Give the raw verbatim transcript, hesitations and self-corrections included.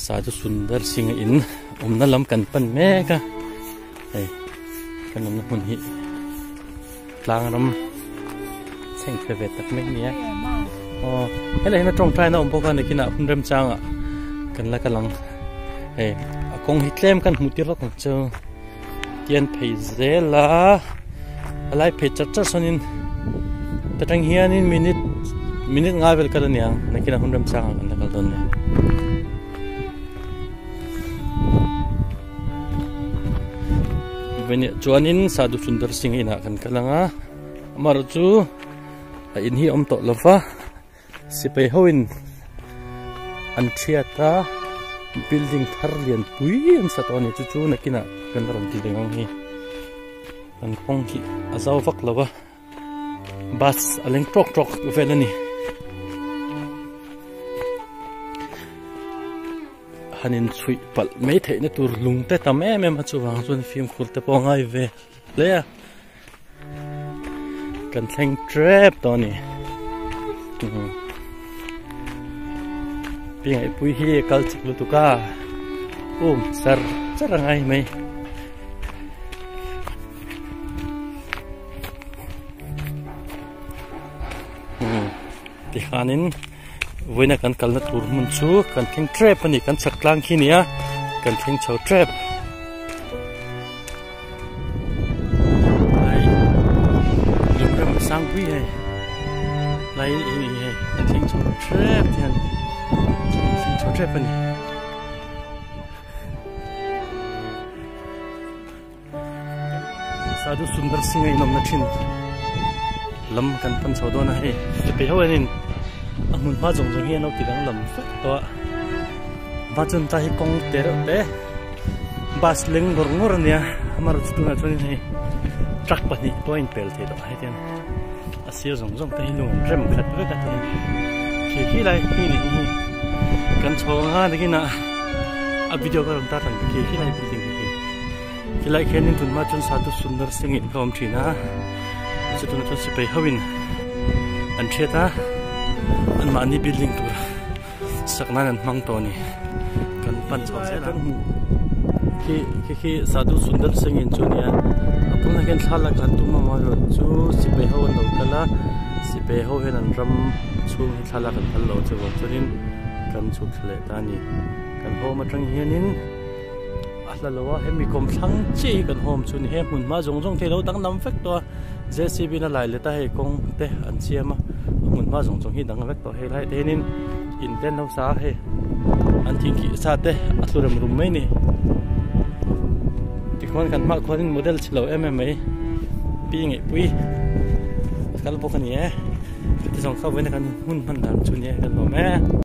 Sadu Sundar Singh in umna lam kan pan meka hey kan lam hun hi tlang ram seng pheve tak mek nia oh hele na trong trai na um poka nikina hunrem changa kan la kalang hey akong hi tlem kan hmutir ro kang chu tian phei zela alai phei chat chat sonin tatang hianin minute minute nga vel kala nia nakina hunrem changa kan la kal don ne Veni chuanin Sadu Sundar Singh ina kan kalanga amar chu in hi om to lova sipai hoin an thiata building thar lian pui an satoni chu chu nakina kan ram ti dengong hi kan pong hi azaw vak lova bas aleng trok trok velani hanin chui pal mai thei na tur lung te tam em em chu wang chun film khul te po ngai ve le kan thleng trap to ni ping ai pui hi kal chik lu tu ka um sar charangai mai ti khanin Vina kan kalna tur mun chu kan thing trap ani kan saklang khi nia kan thing chau trap lai lumram sang wi hai lai ini hai kan thing chau trap thian thing chau trap ani Sadu Sundar Singh inom na thin lam kan pan chau do na hai pe hawanin mun ma jong jong hian au tidang lam fat to ba chun ta hi kong ter te bas leng gor ngor nia amar chu na chun hi truck pani point pel the do hai ten asia jong jong ta hi nu rem khat ve ka tan ki ki lai hi ni hi kan chonga de na a video ka ram ta tan ki ki lai building ki ki lai khen nin tun ma chun Sadu Sundar Singh in kom thina chu tu na chu sipai hawin an theta an mani building tur sakna nan mang to ni kan pan chaw se lan ki ki ki Sadu Sundar Singh in chunia apuna ken thala kan tu ma ma ro chu sipai ho no kala sipai ho hen an ram chu thala kan phal lo chu churin kan chu khle ta ni kan ho ma tang hianin ahla lawa hemi kom thang chi kan hom chu ni he mun ma jong jong the lo dang nam fek to J C B na lai le ta he kong te an chiama mun ma jong jong hi dang vek to he lai te nin in ten no sa he an thing ki sa te athuram rum mai ni ti khon kan ma khonin model chilo M M A pi nge pui kal po kan ye ti jong kha wen kan hun man dam chu ni kan no me